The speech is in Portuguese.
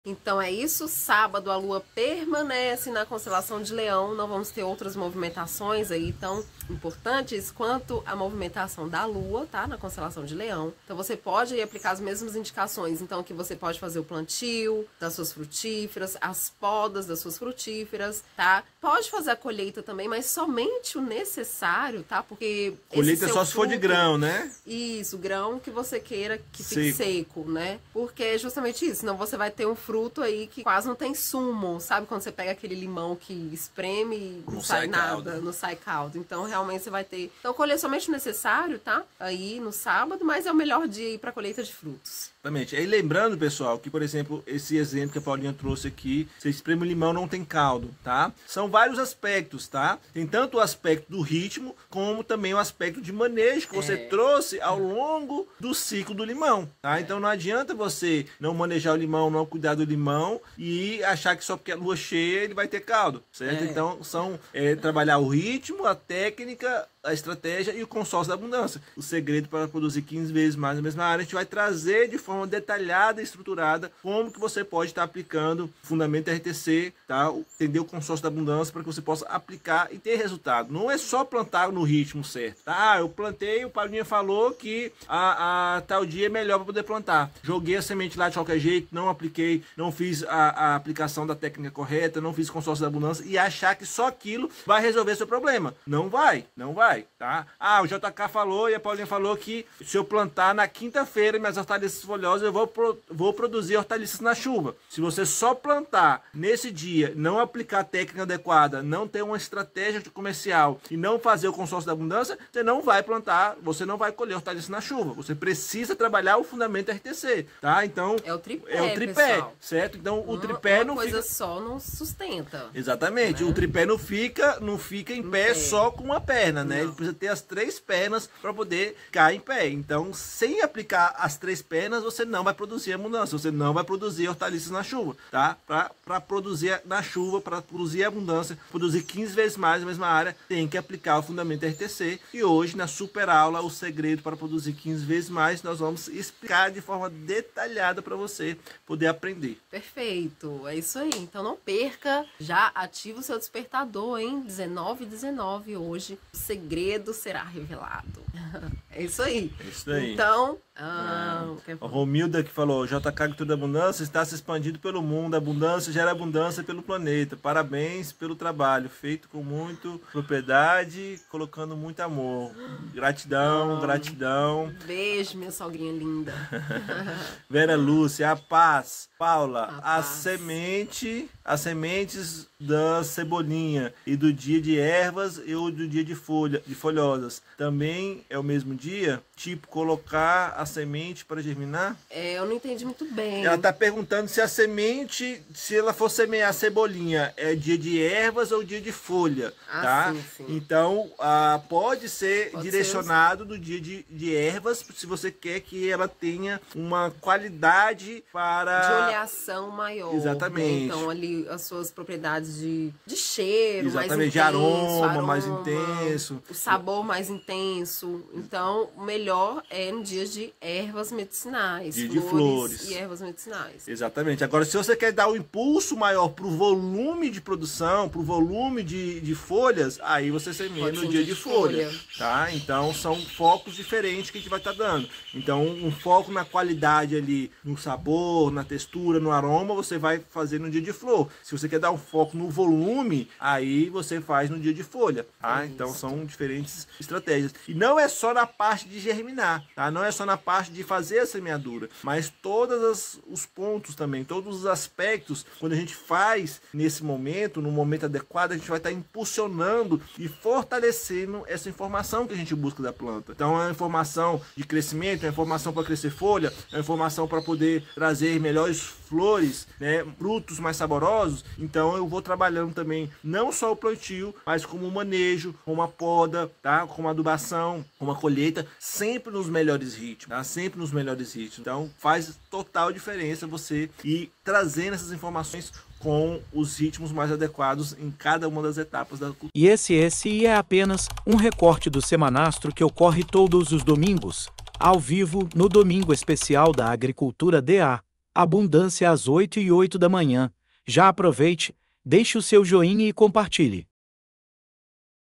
Então é isso, sábado a lua permanece na constelação de Leão, não vamos ter outras movimentações aí tão importantes quanto a movimentação da lua, tá? Na constelação de Leão. Então você pode aí aplicar as mesmas indicações, então que você pode fazer o plantio das suas frutíferas, as podas das suas frutíferas, tá? Pode fazer a colheita também, mas somente o necessário, tá? Porque colheita só se for de grão, né? Isso, grão que você queira que fique seco, né? Porque é justamente isso, senão você vai ter um fruto aí que quase não tem sumo, sabe? Quando você pega aquele limão que espreme e não sai nada, não sai caldo. Então, realmente você vai ter... Então, colher somente o necessário, tá? Aí no sábado, mas é o melhor dia aí pra colheita de frutos. Exatamente. Aí lembrando, pessoal, que, por exemplo, esse exemplo que a Paulinha trouxe aqui, você espreme o limão, não tem caldo, tá? São vários aspectos, tá? Tem tanto o aspecto do ritmo, como também o aspecto de manejo que você trouxe ao longo do ciclo do limão, tá? Então não adianta você não manejar o limão, não cuidar do limão e achar que só porque a lua cheia ele vai ter caldo, certo? Então são trabalhar o ritmo, a técnica, a estratégia e o consórcio da abundância. O segredo para produzir 15 vezes mais na mesma área, a gente vai trazer de forma detalhada e estruturada como que você pode estar aplicando o fundamento RTC, tá? Entender o consórcio da abundância para que você possa aplicar e ter resultado. Não é só plantar no ritmo certo, tá? Eu plantei, o Paulinha falou que a tal dia é melhor para poder plantar. Joguei a semente lá de qualquer jeito, não apliquei, não fiz a aplicação da técnica correta, não fiz consórcio da abundância e achar que só aquilo vai resolver seu problema. Não vai, não vai, tá? Ah, o JK falou e a Paulinha falou que se eu plantar na quinta-feira minhas hortaliças folhosas, eu vou produzir hortaliças na chuva. Se você só plantar nesse dia, não aplicar a técnica adequada, não ter uma estratégia comercial e não fazer o consórcio da abundância, você não vai plantar, você não vai colher hortaliças na chuva. Você precisa trabalhar o fundamento RTC, tá? Então, é o tripé, pessoal. Certo? Então, o tripé não coisa só não sustenta. Exatamente. Né? O tripé não fica em pé só com uma perna, né? Ele precisa ter as 3 pernas para poder ficar em pé. Então, sem aplicar as 3 pernas, você não vai produzir abundância, você não vai produzir hortaliças na chuva, tá? Para produzir na chuva, para produzir abundância, produzir 15 vezes mais na mesma área, tem que aplicar o fundamento RTC. E hoje, na super aula, o segredo para produzir 15 vezes mais, nós vamos explicar de forma detalhada para você poder aprender. Perfeito, é isso aí. Então não perca, já ativa o seu despertador, hein? 19h19 hoje, o segredo será revelado. É isso aí. É isso aí. Então, a Romilda que falou, JK Agricultura da Abundância está se expandindo pelo mundo, a abundância gera abundância pelo planeta. Parabéns pelo trabalho, feito com muita propriedade, colocando muito amor. Gratidão, gratidão. Beijo, minha sogrinha linda. Vera Lúcia, a paz. Paula, as sementes da cebolinha e do dia de ervas e o do dia de folhosas também é o mesmo dia? Tipo, colocar a semente para germinar? Eu não entendi muito bem. Ela está perguntando se a semente, se ela for semear a cebolinha, é dia de ervas ou dia de folha, tá? Sim, sim. Então, pode ser direcionado no dia de ervas, se você quer que ela tenha uma qualidade para... de oleação maior. Exatamente. Né? Então, ali, as suas propriedades de cheiro, exatamente, mais intenso, de aroma mais intenso, o sabor mais intenso. Então, o melhor é no dia de ervas medicinais, dia de flores e ervas medicinais. Exatamente. Agora, se você quer dar um impulso maior para o volume de produção, para o volume de folhas, aí você semeia no dia de folha, tá? Então, são focos diferentes que a gente vai estar dando. Então, um foco na qualidade ali, no sabor, na textura, no aroma, você vai fazer no dia de flor. Se você quer dar um foco no volume, aí você faz no dia de folha, tá? Então são diferentes estratégias. E não é só na parte de germinar, tá? Não é só na parte de fazer a semeadura, mas todos os pontos também, todos os aspectos, quando a gente faz nesse momento, no momento adequado, a gente vai estar impulsionando e fortalecendo essa informação que a gente busca da planta. Então é uma informação de crescimento, é uma informação para crescer folha, é uma informação para poder trazer melhores flores, né, frutos mais saborosos. Então eu vou trabalhando também não só o plantio, mas como o manejo, como a poda, tá? Como a adubação, como a colheita, sempre nos melhores ritmos, tá? Sempre nos melhores ritmos. Então faz total diferença você ir trazendo essas informações com os ritmos mais adequados em cada uma das etapas da cultura. E esse é apenas um recorte do Semanastro que ocorre todos os domingos, ao vivo no Domingo Especial da Agricultura DA. Abundância às 8h08 da manhã. Já aproveite, deixe o seu joinha e compartilhe.